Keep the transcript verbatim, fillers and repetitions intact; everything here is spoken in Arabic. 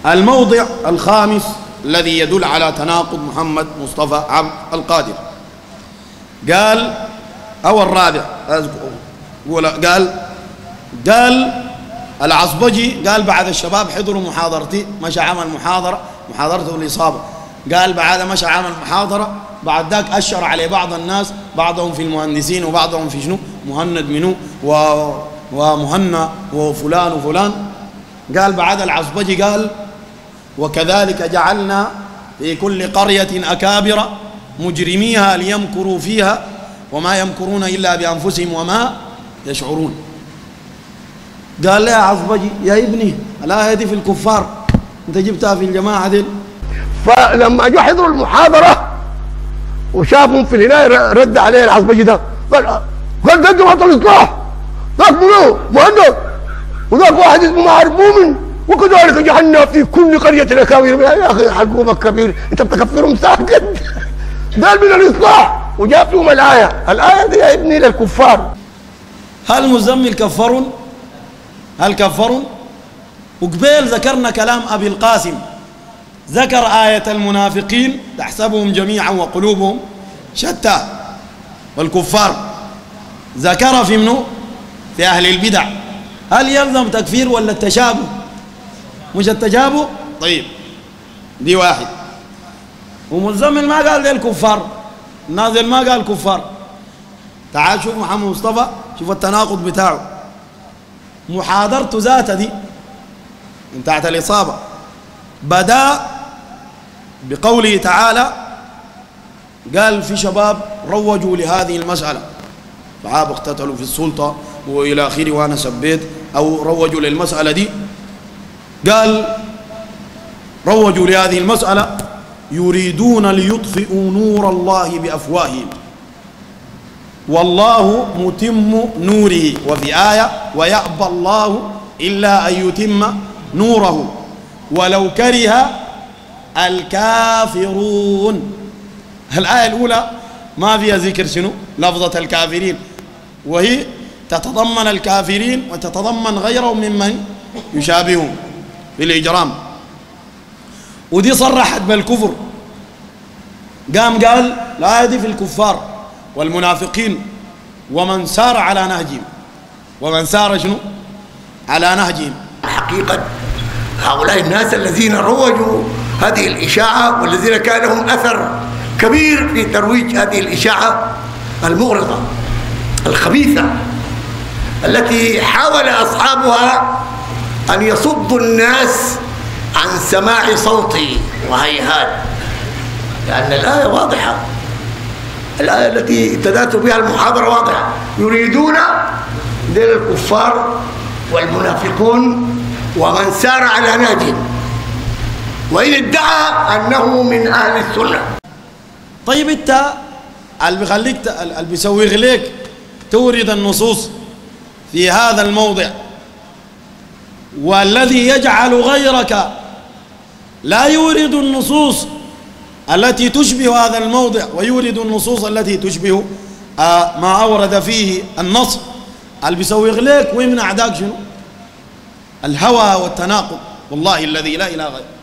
الموضع الخامس الذي يدل على تناقض محمد مصطفى عبد القادر، قال أو الرابع قال قال العصبجي قال بعد الشباب حضروا محاضرتي، مشى عمل محاضرة محاضرته الإصابة، قال بعد مشى عمل محاضرة، بعد ذاك أشر عليه بعض الناس، بعضهم في المهندسين وبعضهم في شنو مهند منو ومهنا وفلان وفلان. قال بعد العصبجي قال وكذلك جعلنا في كل قرية أكابر مجرميها ليمكروا فيها وما يمكرون إلا بأنفسهم وما يشعرون. قال لي يا عصبجي يا ابني الآية دي في الكفار، انت جبتها في الجماعة دي. فلما جو حضروا المحاضرة وشافهم في النهاية رد عليه العصبجي ده، قال قال ده جماعة الإصلاح، ذاك منو؟ مهندس، وذاك واحد اسمه معرف مؤمن، وكذلك جعلنا في كل قرية أكابر. يا أخي حقهم كبير، أنت بتكفرهم ساكت. قال من الإصلاح وجاب فيهم الآية، الآية دي يا ابني للكفار. هل مزمل كفرون؟ هل كفرون؟ وقبيل ذكرنا كلام أبي القاسم، ذكر آية المنافقين تحسبهم جميعا وقلوبهم شتى، والكفار ذكر في منه في أهل البدع. هل يلزم تكفير ولا التشابه؟ مش التشابه؟ طيب دي واحد. ومزمل ما قال لي الكفار، نازل ما قال كفار. تعال شوف محمد مصطفى، شوف التناقض بتاعه. محاضرته ذاتها دي بتاعت الإصابة بدأ بقوله تعالى، قال في شباب روجوا لهذه المسألة، صحابة اقتتلوا في السلطة وإلى آخره، وأنا سبيت أو روجوا للمسألة دي. قال روجوا لهذه المسألة يريدون ليطفئوا نور الله بأفواههم والله متم نوره، وفي آية ويأبى الله إلا أن يتم نوره ولو كره الكافرون. الآية الأولى ما فيها ذكر شنو لفظة الكافرين، وهي تتضمن الكافرين وتتضمن غيرهم ممن يشابههم في الإجرام، ودي صرحت بالكفر. قام قال الآية دي في الكفار والمنافقين ومن سار على نهجهم، ومن سار شنو على نهجهم. حقيقة هؤلاء الناس الذين روجوا هذه الإشاعة والذين كان لهم أثر كبير في ترويج هذه الإشاعة المغرضة الخبيثة التي حاول أصحابها أن يصدوا الناس عن سماع صوتي، وهيهات، لأن الآية واضحة، الآية التي ابتدأت بها المحاضرة واضحة. يريدون دين الكفار والمنافقون ومن سار على نهجهم، وإن ادعى أنه من أهل السنة. طيب أنت اللي بيخليك اللي بيسوغ لك تورد النصوص في هذا الموضع، والذي يجعل غيرك لا يورد النصوص التي تشبه هذا الموضع ويورد النصوص التي تشبه ما أورد فيه النص، اللي بيسوغ لك ويمنع ذاك شنو؟ الهوى والتناقض، والله الذي لا إله غيره.